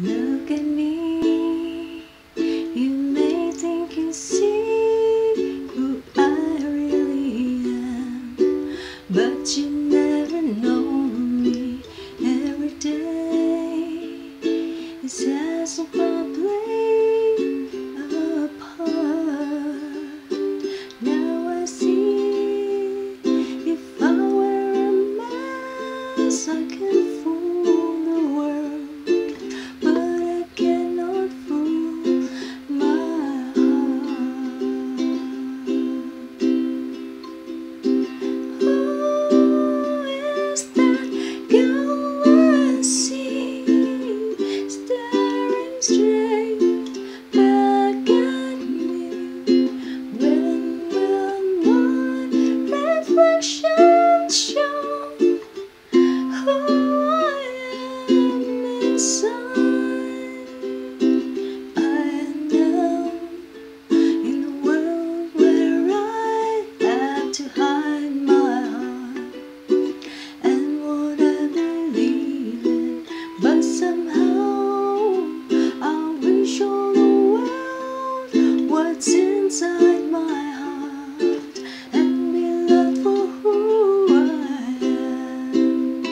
Look at me, you may think you see who I really am, but you never know me. Every day is as if I play a part. Now I see, if I wear a mask I can fool the world, but I cannot fool my heart. Who is that girl I see staring straight back at me? When will my reflection show who I am inside? I know in a world where I have to hide my heart and what I believe in, but somehow I wish all the world what's inside my heart and be loved for who I am.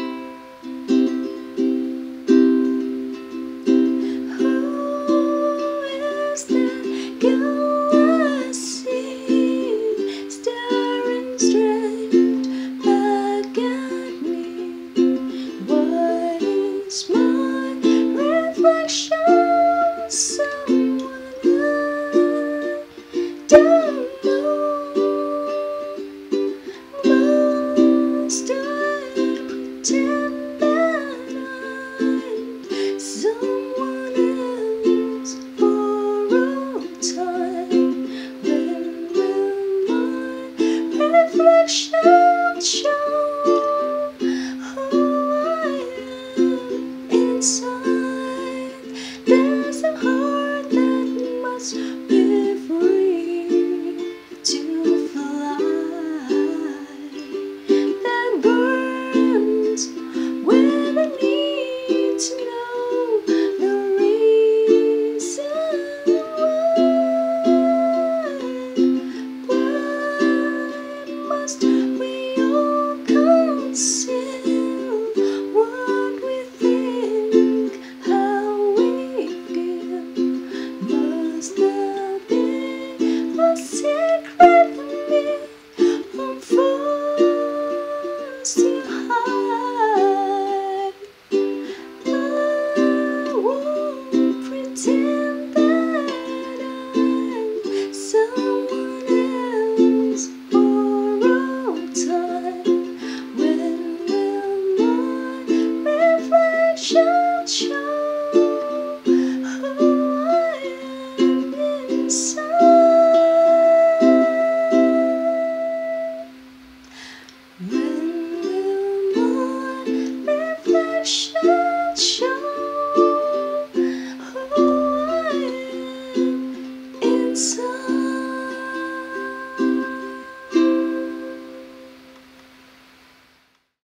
Who is that girl I see staring straight back at me? What is my reflection? Someone I don't know. Must I pretend that I'm someone else for all time? When will my reflection show who I am inside? There's a heart that must be free to fly, that burns when I need to know the reason why. Why must we all conceal what we think, how we feel? Must there be a secret me I'm forced to hide? I won't pretend that I'm someone else for all time. When will my reflection show who I am inside?